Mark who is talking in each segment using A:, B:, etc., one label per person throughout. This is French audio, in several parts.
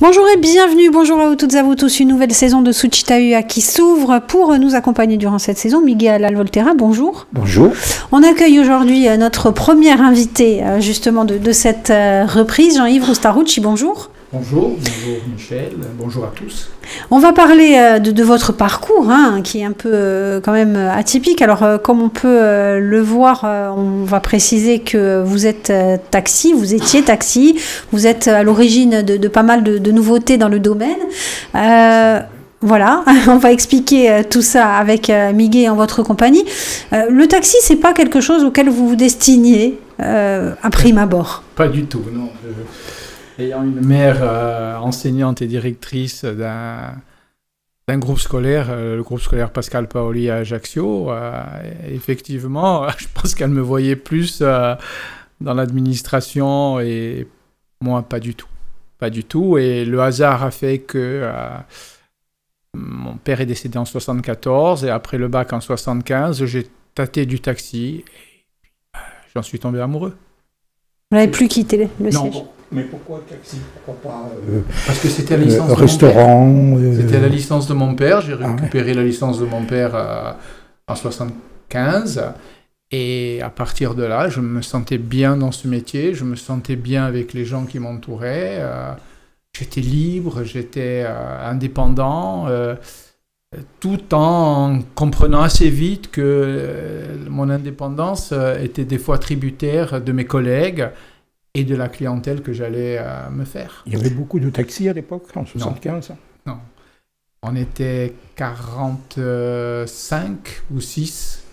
A: Bonjour et bienvenue, bonjour à vous toutes et à vous tous, une nouvelle saison de Suchitaua qui s'ouvre. Pour nous accompagner durant cette saison, Miguel Alvolterra, bonjour.
B: Bonjour.
A: On accueille aujourd'hui notre premier invité justement de cette reprise, Jean-Yves Roustarucci, bonjour.
C: Bonjour, bonjour Michel, bonjour à tous.
A: On va parler de votre parcours, qui est un peu quand même atypique. Alors, comme on peut le voir, on va préciser que vous êtes vous étiez taxi, vous êtes à l'origine de pas mal de nouveautés dans le domaine. Voilà, on va expliquer tout ça avec Miguel en votre compagnie. Le taxi, c'est pas quelque chose auquel vous vous destiniez à prime abord.
C: Pas du tout, non. Ayant une mère enseignante et directrice d'un groupe scolaire, le groupe scolaire Pascal Paoli à Ajaccio, effectivement, je pense qu'elle me voyait plus dans l'administration et moi, pas du tout. Pas du tout. Et le hasard a fait que mon père est décédé en 74 et après le bac en 75, j'ai tâté du taxi et j'en suis tombé amoureux.
A: Vous n'avez plus quitté le siège.
B: Non, mais pourquoi taxi? Pourquoi pas
C: parce que c'était la licence
B: restaurant,
C: de mon père. C'était la licence de mon père. J'ai récupéré la licence de mon père en 75. Et à partir de là, je me sentais bien dans ce métier. Je me sentais bien avec les gens qui m'entouraient. J'étais libre, j'étais indépendant. Tout en comprenant assez vite que mon indépendance était des fois tributaire de mes collègues et de la clientèle que j'allais me faire.
B: Il y avait beaucoup de taxis à l'époque, en 75?
C: Non. On était 45 ou 6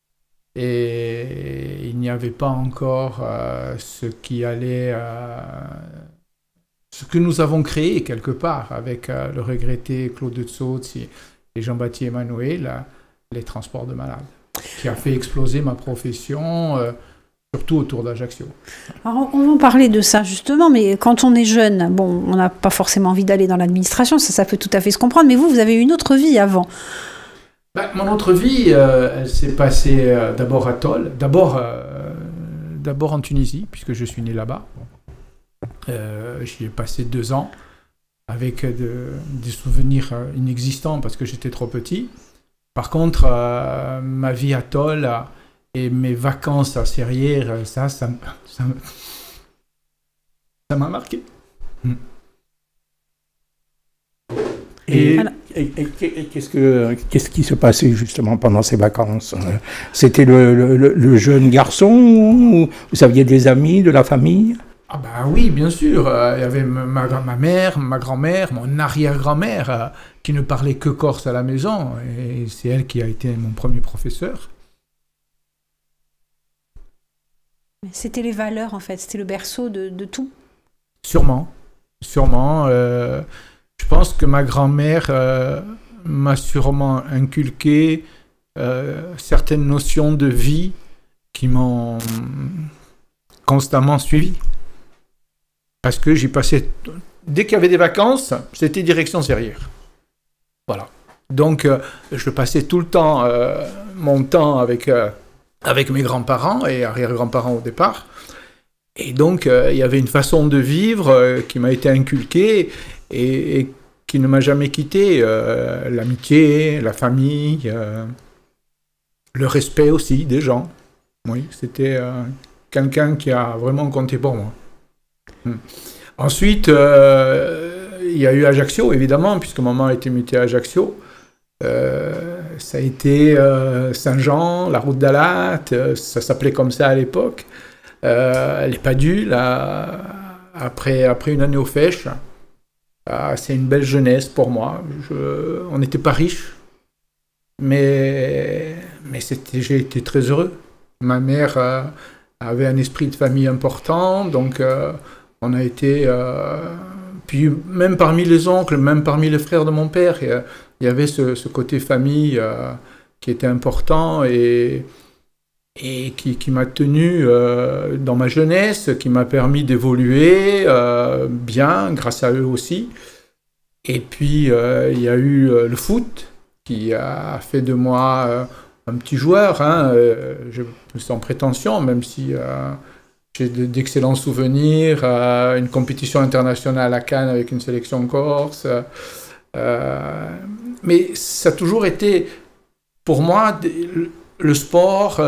C: et il n'y avait pas encore ce que nous avons créé quelque part avec le regretté Claude Tsotz et Jean-Baptiste Emmanuel, les transports de malades, qui a fait exploser ma profession, surtout autour d'Ajaccio.
A: Alors, on va en parler de ça justement, mais quand on est jeune, bon, on n'a pas forcément envie d'aller dans l'administration, ça peut tout à fait se comprendre, mais vous avez eu une autre vie avant.
C: Mon autre vie, elle s'est passée d'abord à Tol, d'abord en Tunisie, puisque je suis né là-bas. J'y ai passé 2 ans, avec des souvenirs inexistants parce que j'étais trop petit. Par contre, ma vie à Tol et mes vacances à Serrières, ça m'a marqué.
B: Et qu'est-ce qui se passait justement pendant ces vacances? C'était le jeune garçon ou vous aviez des amis, de la famille?
C: Ah bah oui, bien sûr. Il y avait ma mère, ma grand-mère, mon arrière-grand-mère qui ne parlait que corse à la maison. Et c'est elle qui a été mon premier professeur.
A: C'était les valeurs, en fait. C'était le berceau de tout.
C: Sûrement. Je pense que ma grand-mère m'a sûrement inculqué certaines notions de vie qui m'ont constamment suivi. Parce que j'y passais... Dès qu'il y avait des vacances, c'était direction Serrières. Voilà. Donc, je passais tout le temps, mon temps avec mes grands-parents et arrière-grands-parents au départ. Et donc, il y avait une façon de vivre qui m'a été inculquée et qui ne m'a jamais quitté. L'amitié, la famille, le respect aussi des gens. Oui, c'était quelqu'un qui a vraiment compté pour moi. Ensuite, il y a eu Ajaccio, évidemment, puisque maman a été mutée à Ajaccio. Ça a été Saint-Jean, la route d'Alat, ça s'appelait comme ça à l'époque. Les Padules, après une année au Fèche. C'est une belle jeunesse pour moi. On n'était pas riches, mais j'ai été très heureux. Ma mère avait un esprit de famille important, donc on a été... puis même parmi les oncles, même parmi les frères de mon père, il y avait ce côté famille qui était important et qui m'a tenu dans ma jeunesse, qui m'a permis d'évoluer bien, grâce à eux aussi. Et puis, il y a eu le foot, qui a fait de moi un petit joueur, sans prétention, même si j'ai d'excellents souvenirs, une compétition internationale à Cannes avec une sélection corse. Mais ça a toujours été, pour moi, le sport,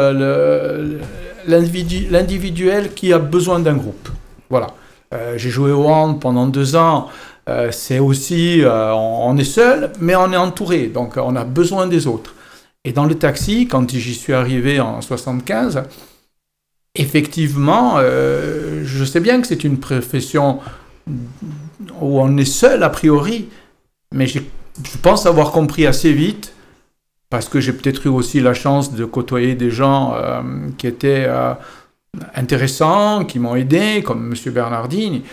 C: l'individuel qui a besoin d'un groupe. Voilà. J'ai joué au hand pendant 2 ans. C'est aussi, on est seul, mais on est entouré. Donc, on a besoin des autres. Et dans le taxi, quand j'y suis arrivé en 1975, effectivement, je sais bien que c'est une profession où on est seul a priori, mais je pense avoir compris assez vite, parce que j'ai peut-être eu aussi la chance de côtoyer des gens qui étaient intéressants, qui m'ont aidé, comme M. Bernardini.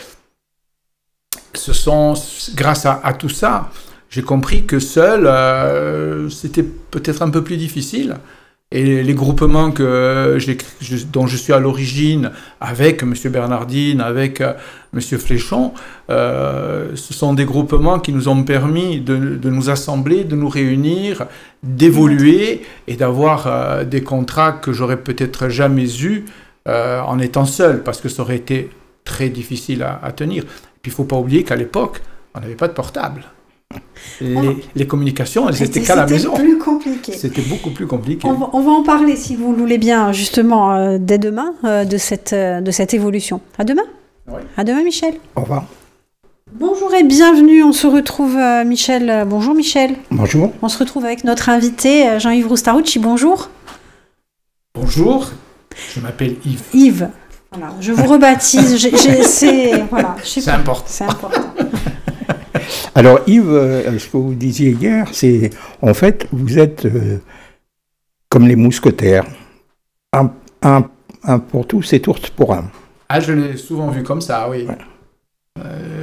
C: Grâce à tout ça, j'ai compris que seul, c'était peut-être un peu plus difficile. Et les groupements dont je suis à l'origine, avec M. Bernardine, avec M. Fléchon, ce sont des groupements qui nous ont permis de nous assembler, de nous réunir, d'évoluer et d'avoir des contrats que j'aurais peut-être jamais eus en étant seul, parce que ça aurait été très difficile à tenir. Et puis il ne faut pas oublier qu'à l'époque, on n'avait pas de portable. Les communications, elles étaient qu'à la maison.
A: C'était plus compliqué.
C: C'était beaucoup plus compliqué.
A: On va en parler, si vous le voulez bien, justement, dès demain, de cette évolution. À demain.
C: Oui.
A: À demain, Michel.
B: Au revoir.
A: Bonjour et bienvenue. On se retrouve, Michel. Bonjour, Michel.
B: Bonjour.
A: On se retrouve avec notre invité, Jean-Yves Roustarucci. Bonjour.
C: Bonjour. Je m'appelle Yves.
A: Yves. Voilà, je vous rebaptise. C'est
C: important.
A: C'est important.
B: Alors Yves, ce que vous disiez hier, c'est en fait vous êtes comme les mousquetaires, un pour tous et tous pour un.
C: Ah, je l'ai souvent vu comme ça, oui. Ouais.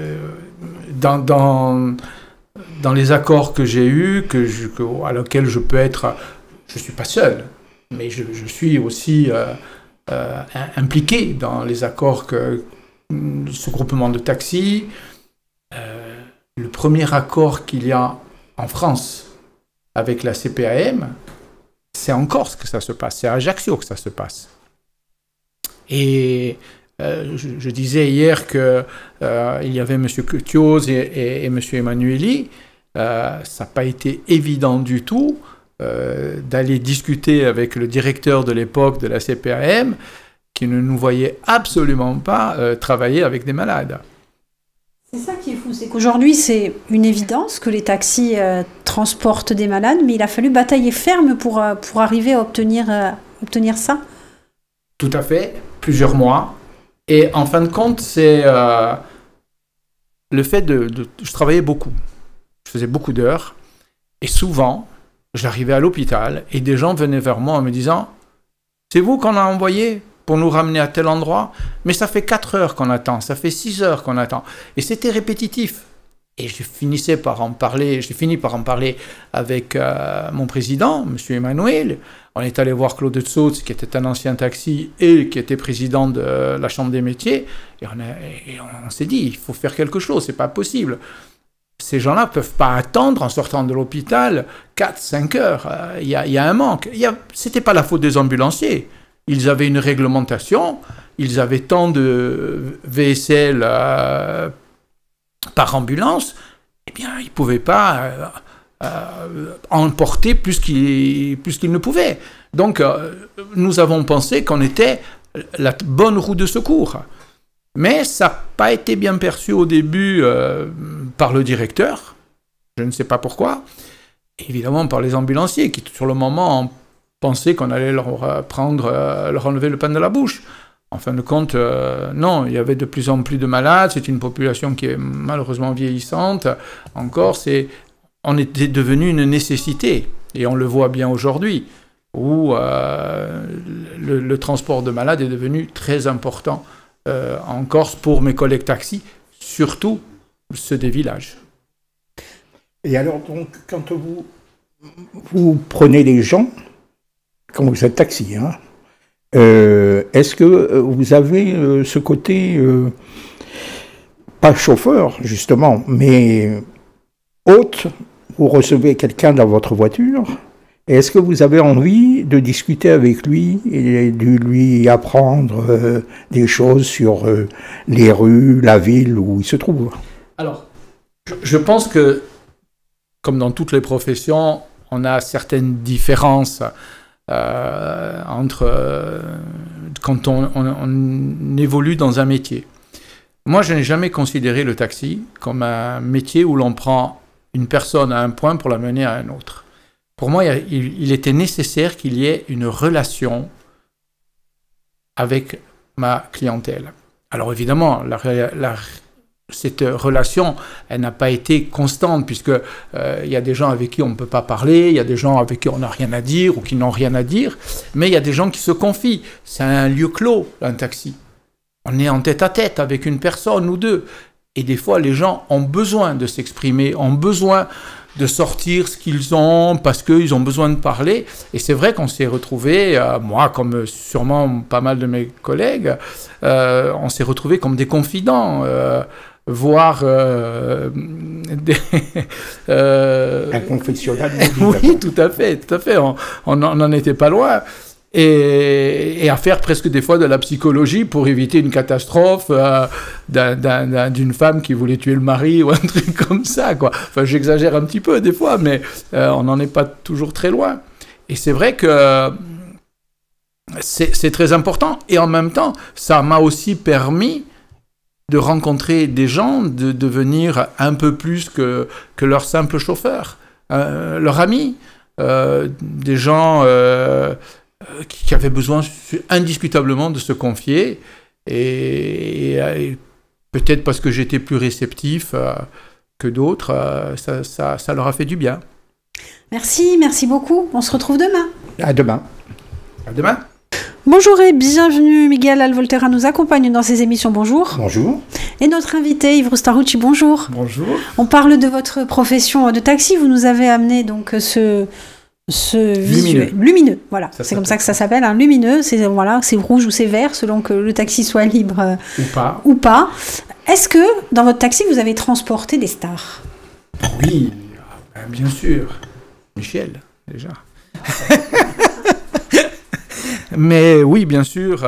C: Dans les accords que j'ai eus, à laquelle je peux être, je suis pas seul, mais je suis aussi impliqué dans les accords ce groupement de taxis. Le premier accord qu'il y a en France avec la CPAM, c'est en Corse que ça se passe, c'est à Ajaccio que ça se passe. Et je disais hier qu'il y avait M. Cutios et M. Emanueli. Ça n'a pas été évident du tout d'aller discuter avec le directeur de l'époque de la CPAM, qui ne nous voyait absolument pas travailler avec des malades.
A: C'est ça qui est fou, c'est qu'aujourd'hui c'est une évidence que les taxis transportent des malades, mais il a fallu batailler ferme pour arriver à obtenir ça.
C: Tout à fait, plusieurs mois. Et en fin de compte, c'est le fait je travaillais beaucoup, je faisais beaucoup d'heures, et souvent, j'arrivais à l'hôpital, et des gens venaient vers moi en me disant « C'est vous qu'on a envoyé pour nous ramener à tel endroit, mais ça fait 4 heures qu'on attend, ça fait 6 heures qu'on attend. » Et c'était répétitif. Et j'ai fini par en parler avec mon président, M. Emmanuel. On est allé voir Claude Tsotz, qui était un ancien taxi et qui était président de la Chambre des métiers. Et on s'est dit, il faut faire quelque chose, c'est pas possible. Ces gens-là ne peuvent pas attendre en sortant de l'hôpital 4-5 heures. Il y a un manque. C'était pas la faute des ambulanciers. Ils avaient une réglementation, ils avaient tant de VSL par ambulance, eh bien, ils ne pouvaient pas emporter plus qu'ils ne pouvaient. Donc, nous avons pensé qu'on était la bonne roue de secours. Mais ça n'a pas été bien perçu au début par le directeur, je ne sais pas pourquoi, et évidemment par les ambulanciers qui, sur le moment, pensaient qu'on allait leur enlever le pain de la bouche. En fin de compte, non, il y avait de plus en plus de malades, c'est une population qui est malheureusement vieillissante. Encore, on était devenu une nécessité, et on le voit bien aujourd'hui, où le transport de malades est devenu très important en Corse pour mes collègues taxis, surtout ceux des villages.
B: Et alors, donc, quand vous prenez les gens, quand vous êtes taxi, hein, est-ce que vous avez ce côté, pas chauffeur justement, mais hôte, vous recevez quelqu'un dans votre voiture Est-ce que vous avez envie de discuter avec lui et de lui apprendre des choses sur les rues, la ville où il se trouve?
C: Alors, je pense que, comme dans toutes les professions, on a certaines différences entre quand on évolue dans un métier. Moi, je n'ai jamais considéré le taxi comme un métier où l'on prend une personne à un point pour la mener à un autre. Pour moi, il était nécessaire qu'il y ait une relation avec ma clientèle. Alors évidemment, cette relation, elle n'a pas été constante, puisque il y a des gens avec qui on ne peut pas parler, il y a des gens avec qui on n'a rien à dire ou qui n'ont rien à dire, mais il y a des gens qui se confient. C'est un lieu clos, un taxi. On est en tête-à-tête avec une personne ou deux. Et des fois, les gens ont besoin de s'exprimer, ont besoin de sortir ce qu'ils ont, parce qu'ils ont besoin de parler. Et c'est vrai qu'on s'est retrouvés, moi comme sûrement pas mal de mes collègues, on s'est retrouvés comme des confidents, voire
B: un confessionnal.
C: Oui, tout à fait, on n'en était pas loin. Et à faire presque des fois de la psychologie pour éviter une catastrophe d'une femme qui voulait tuer le mari ou un truc comme ça, quoi. Enfin, j'exagère un petit peu des fois, mais on n'en est pas toujours très loin. Et c'est vrai que c'est très important. Et en même temps, ça m'a aussi permis de rencontrer des gens, de devenir un peu plus que leur simple chauffeur, leur ami, des gens... qui avaient besoin indiscutablement de se confier, et peut-être parce que j'étais plus réceptif que d'autres, ça leur a fait du bien.
A: Merci beaucoup. On se retrouve demain.
B: À demain.
C: À demain.
A: Bonjour et bienvenue. Miguel Alvolterra nous accompagne dans ces émissions. Bonjour.
B: Bonjour.
A: Et notre invité, Yves Rostarucci, bonjour.
C: Bonjour.
A: On parle de votre profession de taxi. Vous nous avez amené donc ce visuel lumineux, voilà, c'est comme ça que ça s'appelle, un lumineux, c'est rouge ou c'est vert selon que le taxi soit libre ou pas. Est-ce que dans votre taxi vous avez transporté des stars?
C: Oui, bien sûr. Michel, déjà. Mais oui, bien sûr.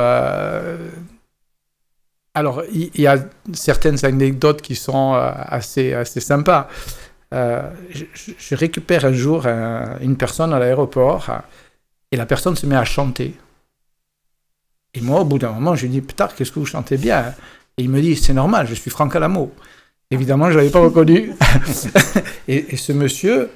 C: Alors, il y a certaines anecdotes qui sont assez sympas. Je récupère un jour une personne à l'aéroport et la personne se met à chanter. Et moi, au bout d'un moment, je lui dis « Putain, qu'est-ce que vous chantez bien ?» Et il me dit « C'est normal, je suis Franck Alamo. » Évidemment, je ne l'avais pas reconnu. et ce monsieur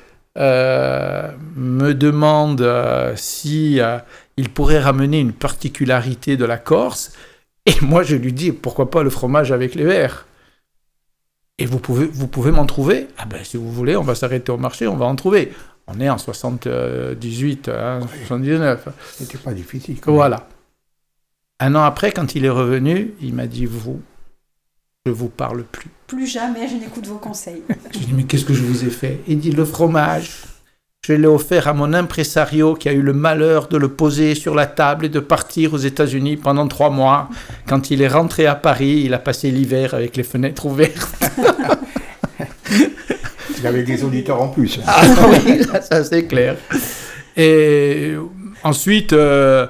C: me demande si il pourrait ramener une particularité de la Corse. Et moi, je lui dis « Pourquoi pas le fromage avec les verres ?» Et vous pouvez m'en trouver? Ah ben, si vous voulez, on va s'arrêter au marché, on va en trouver. On est en 78, 79.
B: C'était pas difficile.
C: Voilà. Un an après, quand il est revenu, il m'a dit, je vous parle plus.
A: Plus jamais, je n'écoute vos conseils.
C: Je lui ai dit, mais qu'est-ce que je vous ai fait? Il dit, le fromage, je l'ai offert à mon impresario qui a eu le malheur de le poser sur la table et de partir aux États-Unis pendant 3 mois. Quand il est rentré à Paris, il a passé l'hiver avec les fenêtres ouvertes.
B: Il avait des auditeurs en plus.
C: Ah oui, ça c'est clair. Et ensuite, on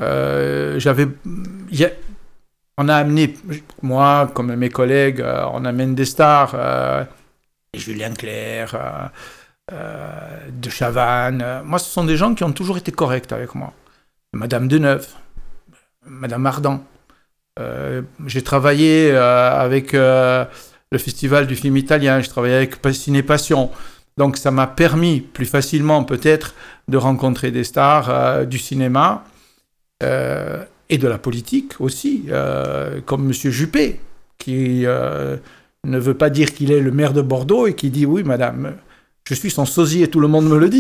C: a amené, moi comme mes collègues, on amène des stars, Julien Clerc, de Chavannes. Moi, ce sont des gens qui ont toujours été corrects avec moi. Madame Deneuve, Madame Ardant. J'ai travaillé avec le Festival du film italien, j'ai travaillé avec Ciné Passion. Donc, ça m'a permis plus facilement, peut-être, de rencontrer des stars du cinéma et de la politique aussi, comme M. Juppé, qui ne veut pas dire qu'il est le maire de Bordeaux et qui dit « Oui, madame, je suis son sosie et tout le monde me le dit. »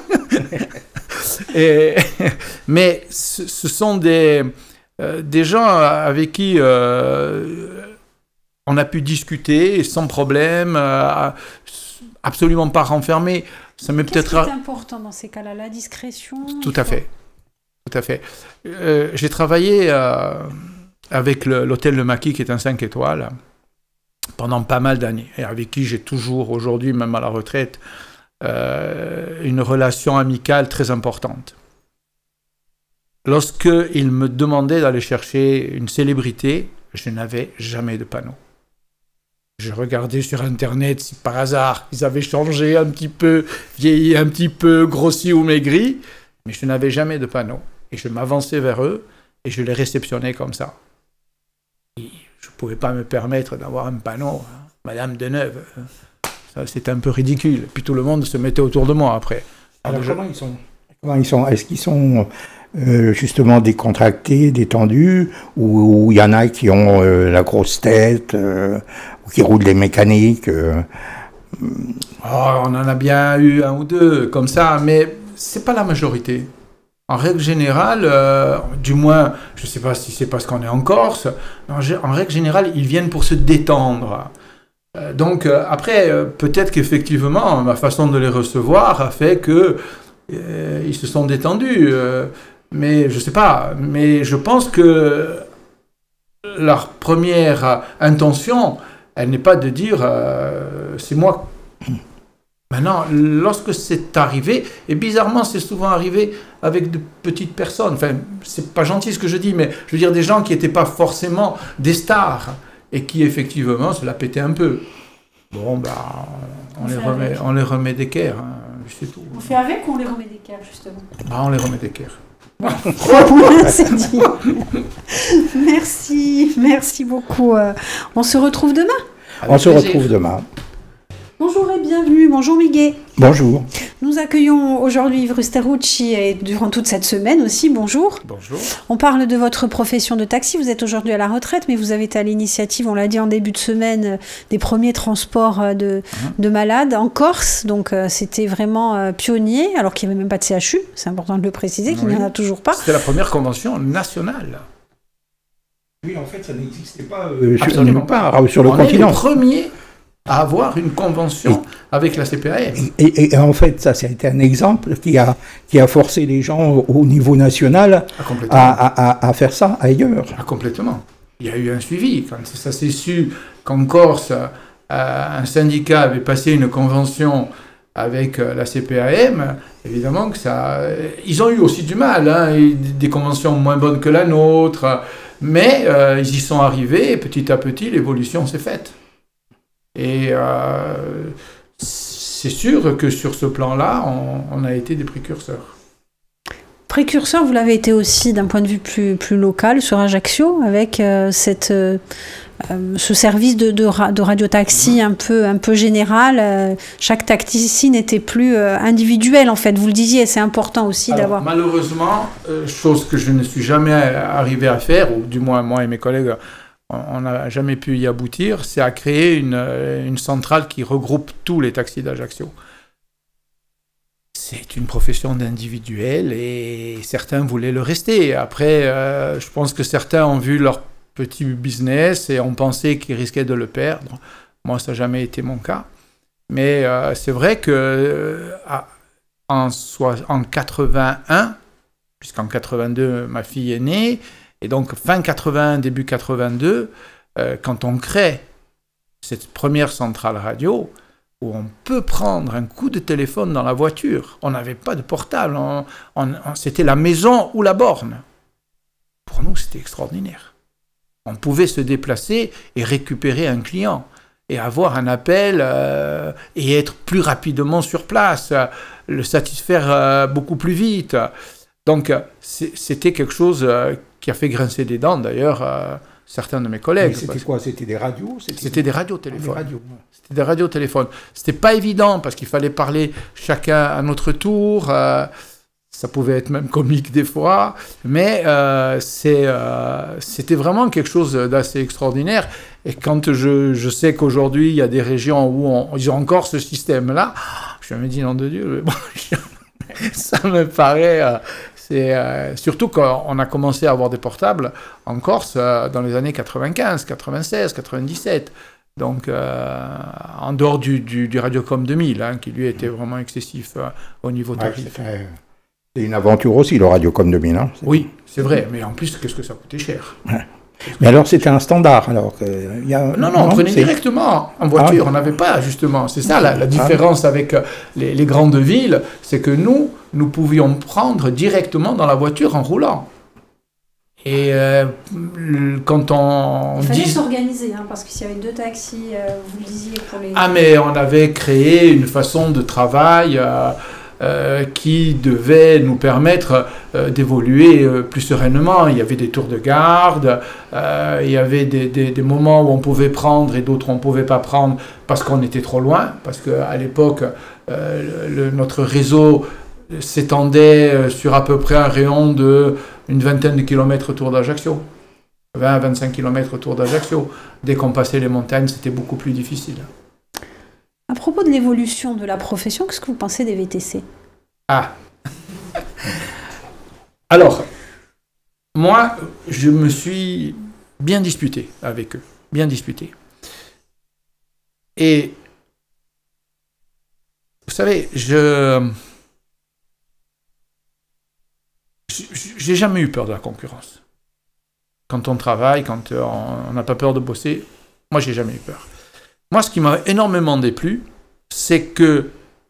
C: Mais ce sont des gens avec qui on a pu discuter sans problème, absolument pas renfermé. Ça m'est peut-être...
A: Qu'est-ce qui est important dans ces cas-là, la discrétion?
C: Tout à fait. Tout à fait. J'ai travaillé avec l'hôtel Le Maquis, qui est un 5 étoiles, pendant pas mal d'années, et avec qui j'ai toujours, aujourd'hui, même à la retraite, une relation amicale très importante. Lorsqu'ils me demandaient d'aller chercher une célébrité, je n'avais jamais de panneau. Je regardais sur Internet si par hasard ils avaient changé un petit peu, vieilli un petit peu, grossi ou maigri, mais je n'avais jamais de panneau. Et je m'avançais vers eux et je les réceptionnais comme ça. Et je ne pouvais pas me permettre d'avoir un panneau, hein, Madame Deneuve. Ça, c'était un peu ridicule. Puis tout le monde se mettait autour de moi après.
B: Alors comment ils sont? Est-ce qu'ils sont justement décontractés, détendus, ou il y en a qui ont la grosse tête, ou qui roulent des mécaniques
C: on en a bien eu un ou deux comme ça, mais c'est pas la majorité. En règle générale, du moins, je ne sais pas si c'est parce qu'on est en Corse, en règle générale, ils viennent pour se détendre. Donc après, peut-être qu'effectivement, ma façon de les recevoir a fait que ils se sont détendus. Mais je ne sais pas. Mais je pense que leur première intention, elle n'est pas de dire c'est moi. Maintenant, lorsque c'est arrivé, et bizarrement, c'est souvent arrivé avec de petites personnes. Enfin, c'est pas gentil ce que je dis, mais je veux dire des gens qui n'étaient pas forcément des stars et qui effectivement se la pétaient un peu. Bon, bah, on les remet d'équerre, hein, c'est tout.
A: On fait avec ou on les remet d'équerre, justement?
C: Bah, on les remet d'équerre.
A: C'est dit. Merci beaucoup. On se retrouve demain.
B: On se retrouve demain.
A: Bonjour et bienvenue. Bonjour Miguel.
B: Bonjour.
A: Nous accueillons aujourd'hui Yves Rusterucci et durant toute cette semaine aussi. Bonjour.
C: Bonjour.
A: On parle de votre profession de taxi. Vous êtes aujourd'hui à la retraite, mais vous avez été à l'initiative, on l'a dit en début de semaine, des premiers transports de malades en Corse. Donc c'était vraiment pionnier, alors qu'il n'y avait même pas de CHU. C'est important de le préciser, qu'il n'y en a toujours pas.
C: C'était la première convention nationale.
B: Oui, en fait, ça n'existait pas
C: sur
B: le continent.
C: On est le premier à avoir une convention avec la CPAM.
B: Et en fait, ça a été un exemple qui a forcé les gens au niveau national à faire ça ailleurs.
C: Complètement. Il y a eu un suivi. Quand ça s'est su qu'en Corse, un syndicat avait passé une convention avec la CPAM, évidemment que ça... Ils ont eu aussi du mal, hein, des conventions moins bonnes que la nôtre, mais ils y sont arrivés et petit à petit, l'évolution s'est faite. Et c'est sûr que sur ce plan-là, on a été des précurseurs.
A: Précurseur, vous l'avez été aussi d'un point de vue plus local sur Ajaccio, avec ce service de radio-taxi un peu général. Chaque taxi n'était plus individuel, en fait. Vous le disiez, c'est important aussi d'avoir...
C: Malheureusement, chose que je ne suis jamais arrivé à faire, ou du moins moi et mes collègues... On n'a jamais pu y aboutir, c'est à créer une centrale qui regroupe tous les taxis d'Ajaccio. C'est une profession d'individuel et certains voulaient le rester. Après, je pense que certains ont vu leur petit business et ont pensé qu'ils risquaient de le perdre. Moi, ça n'a jamais été mon cas. Mais c'est vrai qu'en 81, puisqu'en 82, ma fille est née, et donc, fin 81, début 82, quand on crée cette première centrale radio, où on peut prendre un coup de téléphone dans la voiture, on n'avait pas de portable, c'était la maison ou la borne. Pour nous, c'était extraordinaire. On pouvait se déplacer et récupérer un client, et avoir un appel, et être plus rapidement sur place, le satisfaire beaucoup plus vite. Donc, c'était quelque chose... qui a fait grincer des dents, d'ailleurs, certains de mes collègues.
B: Mais c'était quoi? C'était des radios?
C: C'était des radiotéléphones. C'était des radiotéléphones. C'était pas évident, parce qu'il fallait parler chacun à notre tour. Ça pouvait être même comique des fois. Mais c'était vraiment quelque chose d'assez extraordinaire. Et quand je sais qu'aujourd'hui, il y a des régions où ils ont encore ce système-là, je me dis, nom de Dieu, bon, ça me paraît... surtout qu'on a commencé à avoir des portables en Corse dans les années 95, 96, 97. Donc, en dehors du Radiocom 2000, hein, qui lui était vraiment excessif au niveau tarif.
B: C'est une aventure aussi, le Radiocom 2000. Hein.
C: Oui, c'est vrai. Mais en plus, qu'est-ce que ça coûtait cher.
B: Mais alors c'était un standard, alors
C: Non, on prenait directement en voiture, on n'avait pas justement. C'est ça la différence avec les grandes villes, c'est que nous pouvions prendre directement dans la voiture en roulant. Et quand on
A: il fallait s'organiser, hein, parce que s'il y avait 2 taxis, vous le disiez pour les...
C: Ah, mais on avait créé une façon de travail qui devait nous permettre d'évoluer plus sereinement. Il y avait des tours de garde, il y avait des moments où on pouvait prendre et d'autres on ne pouvait pas prendre parce qu'on était trop loin, parce qu'à l'époque, notre réseau s'étendait sur à peu près un rayon de une vingtaine de kilomètres autour d'Ajaccio. 20-25 kilomètres autour d'Ajaccio. Dès qu'on passait les montagnes, c'était beaucoup plus difficile.
A: À propos de l'évolution de la profession, qu'est-ce que vous pensez des VTC?
C: Ah. Alors, moi, je me suis bien disputé avec eux. Bien disputé. Et, vous savez, j'ai jamais eu peur de la concurrence. Quand on travaille, quand on n'a pas peur de bosser, moi, j'ai jamais eu peur. Moi, ce qui m'a énormément déplu, c'est que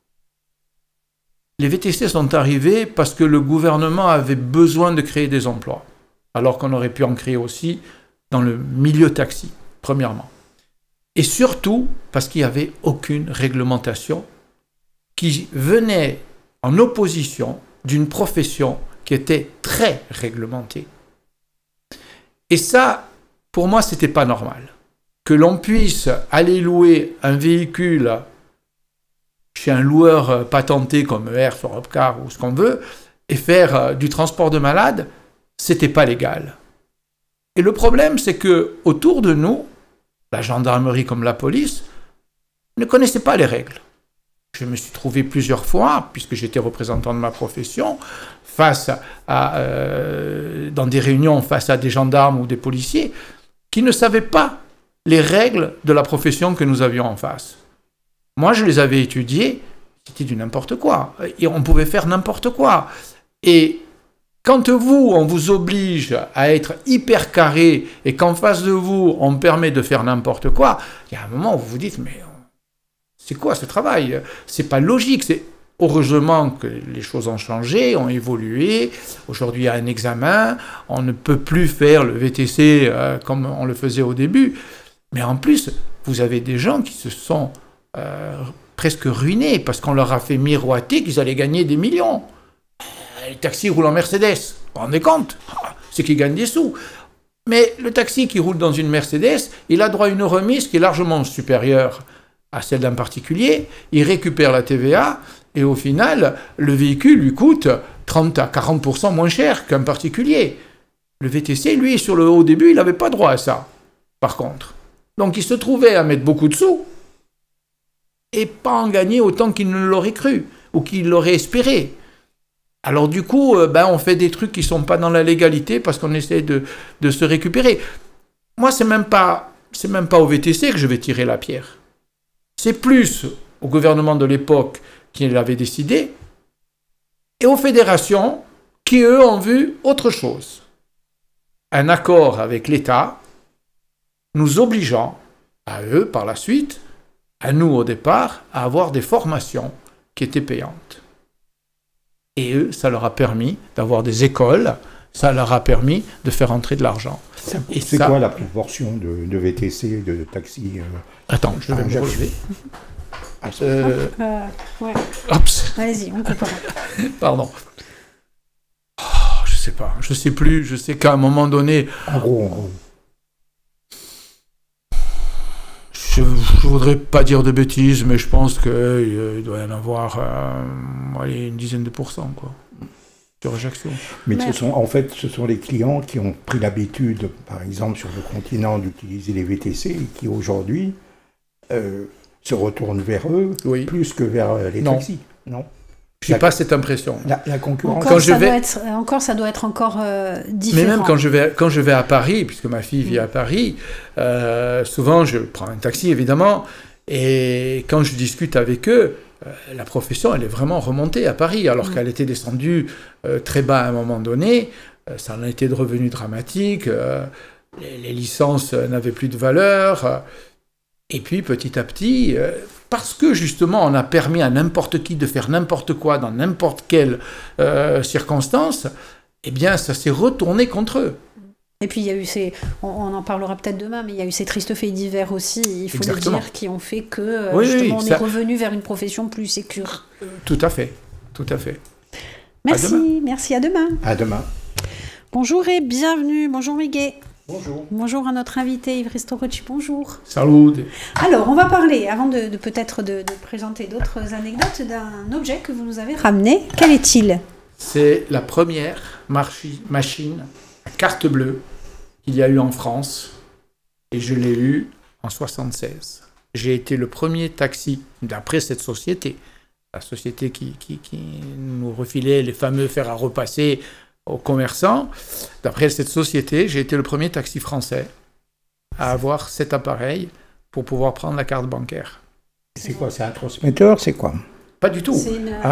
C: les VTC sont arrivés parce que le gouvernement avait besoin de créer des emplois, alors qu'on aurait pu en créer aussi dans le milieu taxi, premièrement. Et surtout parce qu'il n'y avait aucune réglementation qui venait en opposition d'une profession qui était très réglementée. Et ça, pour moi, c'était pas normal. Que l'on puisse aller louer un véhicule chez un loueur patenté comme Hertz, Europcar ou ce qu'on veut, et faire du transport de malades, c'était pas légal. Et le problème, c'est que autour de nous, la gendarmerie comme la police, ne connaissaient pas les règles. Je me suis trouvé plusieurs fois, puisque j'étais représentant de ma profession, dans des réunions face à des gendarmes ou des policiers, qui ne savaient pas les règles de la profession que nous avions en face. Moi, je les avais étudiées, c'était du n'importe quoi. Et on pouvait faire n'importe quoi. Et quand on vous oblige à être hyper carré et qu'en face de vous, on permet de faire n'importe quoi, il y a un moment où vous vous dites, mais c'est quoi ce travail? C'est pas logique. Heureusement que les choses ont changé, ont évolué. Aujourd'hui, il y a un examen. On ne peut plus faire le VTC comme on le faisait au début. Mais en plus, vous avez des gens qui se sont presque ruinés parce qu'on leur a fait miroiter qu'ils allaient gagner des millions. Les taxis roulent en Mercedes. Vous vous rendez compte? C'est qu'ils gagnent des sous. Mais le taxi qui roule dans une Mercedes, il a droit à une remise qui est largement supérieure à celle d'un particulier. Il récupère la TVA et au final, le véhicule lui coûte 30 à 40% moins cher qu'un particulier. Le VTC, lui, au début, il n'avait pas droit à ça, par contre. Donc il se trouvait à mettre beaucoup de sous et pas en gagner autant qu'il ne l'aurait cru ou qu'il l'aurait espéré. Alors du coup, on fait des trucs qui ne sont pas dans la légalité parce qu'on essaie de se récupérer. Moi, c'est même pas au VTC que je vais tirer la pierre. C'est plus au gouvernement de l'époque qui l'avait décidé et aux fédérations qui, eux, ont vu autre chose. Un accord avec l'État nous obligeant, à eux par la suite, à nous au départ, à avoir des formations qui étaient payantes. Et eux, ça leur a permis d'avoir des écoles, ça leur a permis de faire entrer de l'argent.
B: C'est quoi la proportion de VTC, de taxi
C: Attends, je vais me relever.
A: Ouais.
C: Oups.
A: Allez-y, on comprend.
C: Pardon. Oh, je sais pas, je sais plus, je sais qu'à un moment donné...
B: En gros.
C: Je voudrais pas dire de bêtises, mais je pense qu'il doit y en avoir une dizaine de pourcents, quoi, sur Ajaccio.
B: Mais ce sont les clients qui ont pris l'habitude, par exemple, sur le continent, d'utiliser les VTC et qui, aujourd'hui, se retournent vers eux plus que vers les taxis. Non.
C: Je n'ai pas cette impression.
B: La concurrence.
A: Ça doit être encore différent.
C: Mais même quand je vais à Paris, puisque ma fille vit à Paris, souvent je prends un taxi évidemment, et quand je discute avec eux, la profession elle est vraiment remontée à Paris, alors qu'elle était descendue très bas à un moment donné. Ça en a été devenu dramatique. les licences n'avaient plus de valeur. Et puis, petit à petit, parce que justement, on a permis à n'importe qui de faire n'importe quoi dans n'importe quelle circonstance, eh bien, ça s'est retourné contre eux.
A: Et puis il y a eu on en parlera peut-être demain, mais il y a eu ces tristes faits divers aussi, il faut le dire, qui ont fait que justement on est revenu vers une profession plus sécure.
C: Tout à fait, tout à fait.
A: Merci, à demain.
B: À demain.
A: Bonjour et bienvenue, bonjour Miguel.
B: Bonjour.
A: Bonjour à notre invité Yves Ristorocci, bonjour.
C: Salut.
A: Alors, on va parler, avant de peut-être de présenter d'autres anecdotes, d'un objet que vous nous avez ramené. Quel est-il?
C: C'est la première machine à carte bleue qu'il y a eu en France, et je l'ai eu en 1976. J'ai été le premier taxi, d'après cette société, la société qui nous refilait les fameux fers à repasser aux commerçants. D'après cette société, j'ai été le premier taxi français à avoir cet appareil pour pouvoir prendre la carte bancaire.
B: C'est quoi? C'est un transmetteur? C'est quoi?
C: Pas du tout.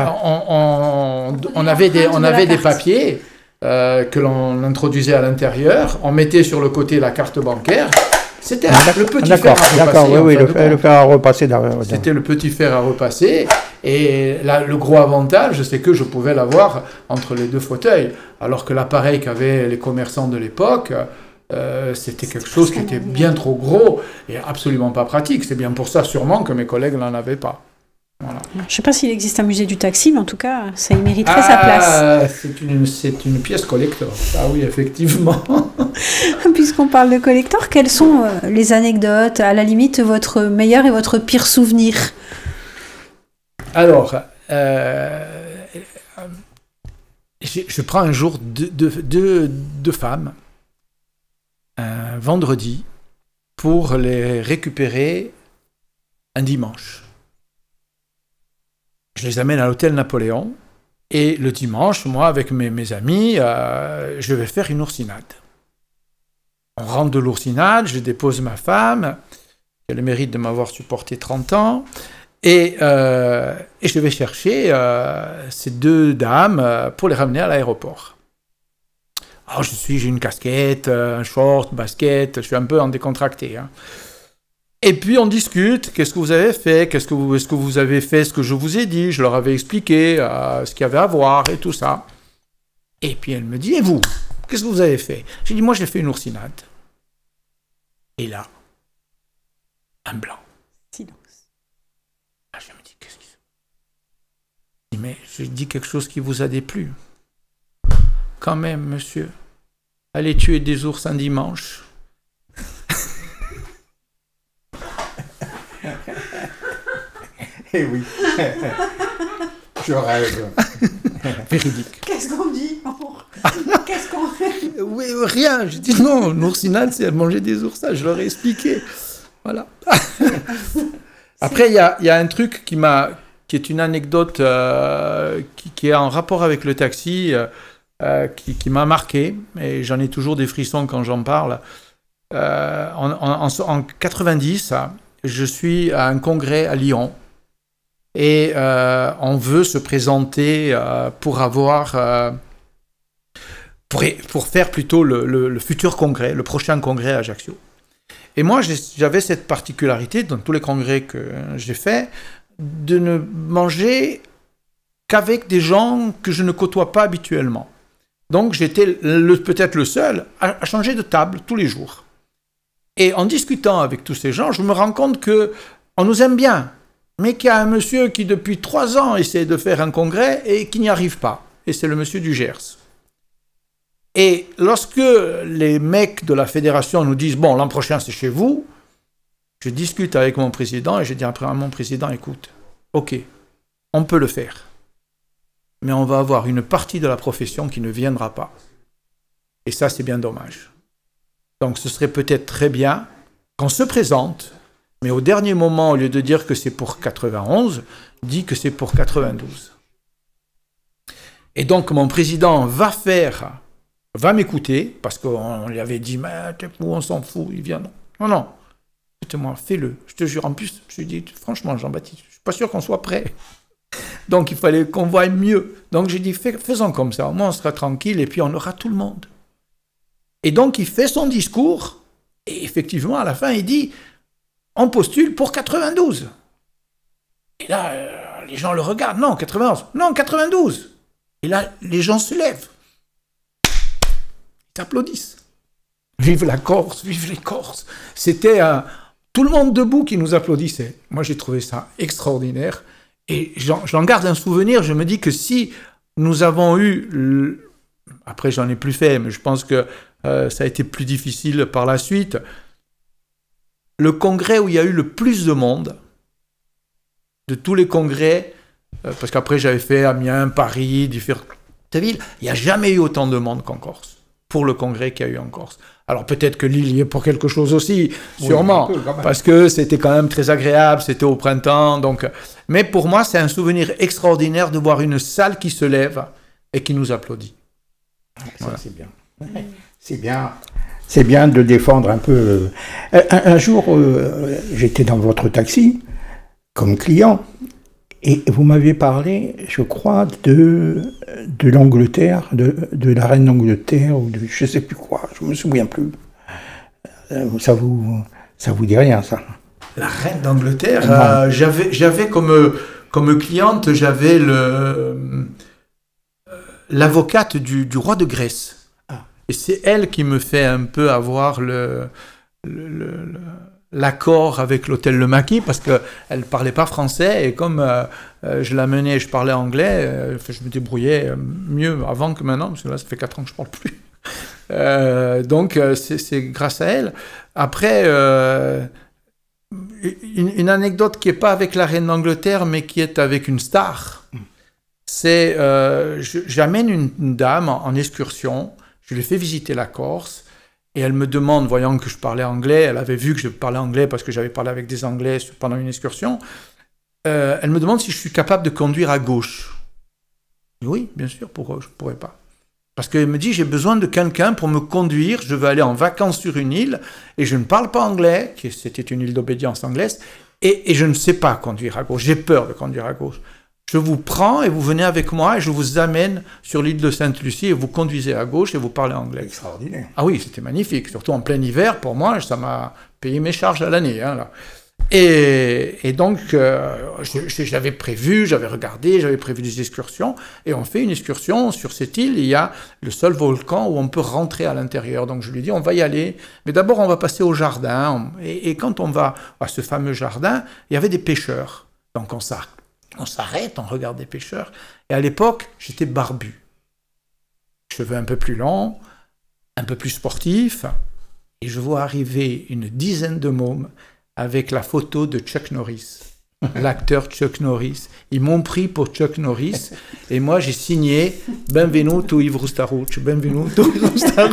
C: On avait des papiers que l'on introduisait à l'intérieur. On mettait sur le côté la carte bancaire. C'était le petit fer à repasser.
B: D'accord, oui, le fer à repasser.
C: C'était le petit fer à repasser. Et là, le gros avantage, c'est que je pouvais l'avoir entre les deux fauteuils. Alors que l'appareil qu'avaient les commerçants de l'époque, c'était quelque chose qui était bien trop gros et absolument pas pratique. C'est bien pour ça, sûrement, que mes collègues n'en avaient pas. Voilà.
A: Je ne sais pas s'il existe un musée du taxi, mais en tout cas, ça y mériterait sa place.
C: C'est une pièce collector. Ah oui, effectivement.
A: Puisqu'on parle de collector, quelles sont les anecdotes, à la limite, votre meilleur et votre pire souvenir?
C: Alors, je prends un jour deux femmes, un vendredi, pour les récupérer un dimanche. Je les amène à l'hôtel Napoléon, et le dimanche, moi, avec mes amis, je vais faire une oursinade. On rentre de l'oursinade, je dépose ma femme, qui a le mérite de m'avoir supporté 30 ans, et je vais chercher ces deux dames pour les ramener à l'aéroport. Alors j'ai une casquette, un short, basket, je suis un peu en décontracté. Hein. Et puis on discute, qu'est-ce que vous avez fait, est-ce que vous avez fait ce que je vous ai dit, je leur avais expliqué ce qu'il y avait à voir et tout ça. Et puis elle me dit, et vous, qu'est-ce que vous avez fait? J'ai dit, moi j'ai fait une oursinade. Et là, un blanc.
A: Silence.
C: Je me dis, qu'est-ce qui se passe? Mais je dis quelque chose qui vous a déplu. Quand même, monsieur, aller tuer des ours un dimanche.
B: Eh oui. Je rêve.
C: Véridique.
A: Qu'est-ce qu'on dit? Qu'est-ce qu'on fait?
C: Oui, rien. Je dis non, l'oursinade, c'est manger des ours. Ça, je leur ai expliqué. Voilà. Après, il y a un truc qui est une anecdote qui est en rapport avec le taxi, qui m'a marqué, et j'en ai toujours des frissons quand j'en parle. En 90, je suis à un congrès à Lyon, et on veut se présenter pour faire plutôt le futur congrès, le prochain congrès à Ajaccio. Et moi, j'avais cette particularité, dans tous les congrès que j'ai faits, de ne manger qu'avec des gens que je ne côtoie pas habituellement. Donc, j'étais peut-être le seul à changer de table tous les jours. Et en discutant avec tous ces gens, je me rends compte qu'on nous aime bien, mais qu'il y a un monsieur qui, depuis 3 ans, essaie de faire un congrès et qui n'y arrive pas. Et c'est le monsieur du Gers. Et lorsque les mecs de la fédération nous disent « Bon, l'an prochain, c'est chez vous », je discute avec mon président et je dis après à mon président « Écoute, ok, on peut le faire, mais on va avoir une partie de la profession qui ne viendra pas. Et ça, c'est bien dommage. Donc, ce serait peut-être très bien qu'on se présente, mais au dernier moment, au lieu de dire que c'est pour 91, dit que c'est pour 92. Et donc, mon président va m'écouter, parce qu'on lui avait dit, mais on s'en fout, il vient. Non, écoute-moi, fais-le. Je te jure, en plus, je lui dis, franchement, Jean-Baptiste, je ne suis pas sûr qu'on soit prêt. Donc, il fallait qu'on voie mieux. Donc, j'ai dit, faisons comme ça, au moins on sera tranquille, et puis on aura tout le monde. Et donc, il fait son discours, et effectivement, à la fin, il dit « On postule pour 92 ». Et là, les gens le regardent. Non, 91. Non, 92. Et là, les gens se lèvent. Ils applaudissent. Vive la Corse, vive les Corses. C'était tout le monde debout qui nous applaudissait. Moi, j'ai trouvé ça extraordinaire. Et j'en garde un souvenir. Je me dis que si nous avons eu... Après, j'en ai plus fait, mais je pense que ça a été plus difficile par la suite. Le congrès où il y a eu le plus de monde, de tous les congrès, parce qu'après j'avais fait Amiens, Paris, différentes villes, il n'y a jamais eu autant de monde qu'en Corse, pour le congrès qu'il y a eu en Corse. Alors peut-être que Lille y est pour quelque chose aussi, sûrement, oui, parce que c'était quand même très agréable, c'était au printemps, donc... Mais pour moi, c'est un souvenir extraordinaire de voir une salle qui se lève et qui nous applaudit.
B: Voilà. C'est bien. C'est bien de défendre un peu... Un jour, j'étais dans votre taxi, comme client, et vous m'aviez parlé, je crois, de l'Angleterre, de la reine d'Angleterre, ou de je ne sais plus quoi, je ne me souviens plus. Ça vous dit rien, ça?
C: La reine d'Angleterre, j'avais comme cliente, j'avais l'avocate du roi de Grèce. Ah. Et c'est elle qui me fait un peu avoir l'accord avec l'hôtel Le Maquis, parce qu'elle ne parlait pas français, et comme je l'amenais, je parlais anglais, je me débrouillais mieux avant que maintenant, parce que là, ça fait 4 ans que je ne parle plus. Donc, c'est grâce à elle. Après, une anecdote qui n'est pas avec la reine d'Angleterre, mais qui est avec une star, c'est j'amène une dame en excursion, je lui fais visiter la Corse, et elle me demande, voyant que je parlais anglais, elle avait vu que je parlais anglais parce que j'avais parlé avec des Anglais pendant une excursion, elle me demande si je suis capable de conduire à gauche. Oui, bien sûr, pourquoi je ne pourrais pas? Parce qu'elle me dit, j'ai besoin de quelqu'un pour me conduire, je veux aller en vacances sur une île, et je ne parle pas anglais, c'était une île d'obédience anglaise, et je ne sais pas conduire à gauche, j'ai peur de conduire à gauche. Je vous prends et vous venez avec moi et je vous amène sur l'île de Sainte-Lucie et vous conduisez à gauche et vous parlez anglais.
B: Extraordinaire.
C: Ah oui, c'était magnifique, surtout en plein hiver. Pour moi, ça m'a payé mes charges à l'année. Hein, là. Et donc, j'avais prévu, j'avais regardé, j'avais prévu des excursions. Et on fait une excursion sur cette île. Il y a le seul volcan où on peut rentrer à l'intérieur. Donc je lui dis, on va y aller. Mais d'abord, on va passer au jardin. Et quand on va à ce fameux jardin, il y avait des pêcheurs. Donc on s'arrête, on regarde des pêcheurs. Et à l'époque, j'étais barbu. Cheveux un peu plus longs, un peu plus sportifs. Et je vois arriver une dizaine de mômes avec la photo de Chuck Norris, l'acteur Chuck Norris. Ils m'ont pris pour Chuck Norris. Et moi, j'ai signé « Benvenuto Yves Roustarouch ». « Benvenuto Yves Roustarouch ».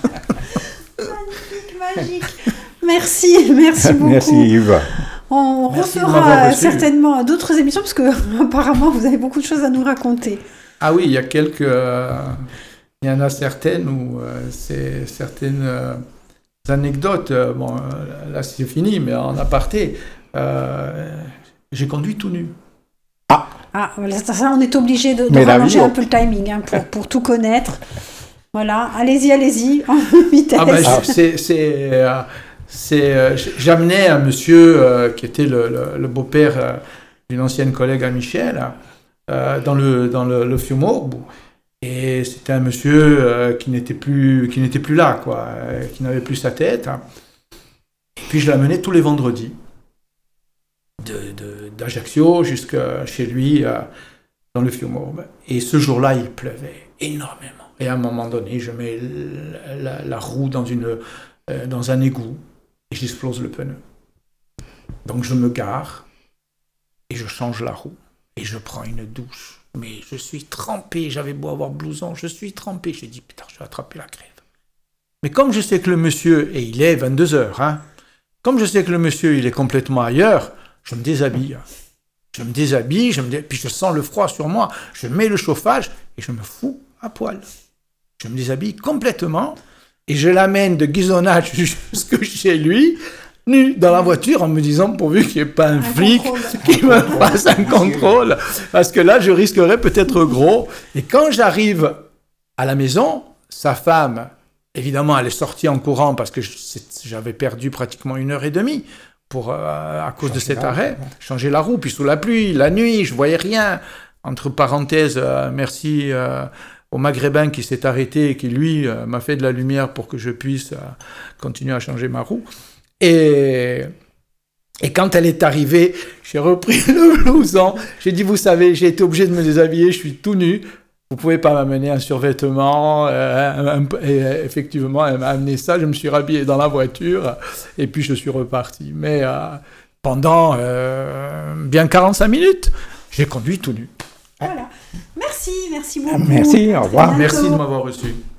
A: Magique. Merci beaucoup.
B: Merci Yves.
A: On refera certainement d'autres émissions parce que apparemment vous avez beaucoup de choses à nous raconter.
C: Ah oui, il y en a certaines où c'est certaines anecdotes. Bon, là c'est fini, mais en aparté, j'ai conduit tout nu.
A: Ah, voilà, ça on est obligé de rallonger un peu le timing hein, pour tout connaître. Voilà, allez-y, en vitesse.
C: Ah ben, j'amenais un monsieur qui était le beau-père d'une ancienne collègue à Michel dans le Fiumorbo, et c'était un monsieur qui n'était plus là, quoi, qui n'avait plus sa tête. Et puis je l'amenais tous les vendredis d'Ajaccio jusqu'à chez lui dans le Fiumorbo. Et ce jour-là, il pleuvait énormément. Et à un moment donné, je mets la roue dans un égout. Et j'explose le pneu. Donc je me gare et je change la roue. Et je prends une douche. Mais je suis trempé. J'avais beau avoir blouson, je suis trempé. J'ai dit, putain, je vais attraper la crève. Mais comme je sais que le monsieur, et il est 22h, hein, comme je sais que le monsieur, il est complètement ailleurs, je me déshabille. Puis je sens le froid sur moi. Je mets le chauffage et je me fous à poil. Je me déshabille complètement. Et je l'amène de Ghisonaccia jusque chez lui, nu dans la voiture, en me disant pourvu qu'il n'y ait pas un flic qui me fasse un contrôle. Parce que là, je risquerais peut-être gros. Et quand j'arrive à la maison, sa femme évidemment, elle est sortie en courant parce que j'avais perdu pratiquement 1h30 à cause de cet arrêt. Changer la roue, puis sous la pluie, la nuit, je voyais rien. Entre parenthèses, merci au Maghrébin qui s'est arrêté et qui, lui, m'a fait de la lumière pour que je puisse continuer à changer ma roue. Et quand elle est arrivée, j'ai repris le blouson. J'ai dit, vous savez, j'ai été obligé de me déshabiller, je suis tout nu. Vous pouvez pas m'amener un survêtement. Et effectivement, elle m'a amené ça. Je me suis rhabillé dans la voiture et puis je suis reparti. Mais pendant bien 45 minutes, j'ai conduit tout nu.
A: Voilà. Merci beaucoup.
B: Merci, au revoir.
C: Merci de m'avoir reçu.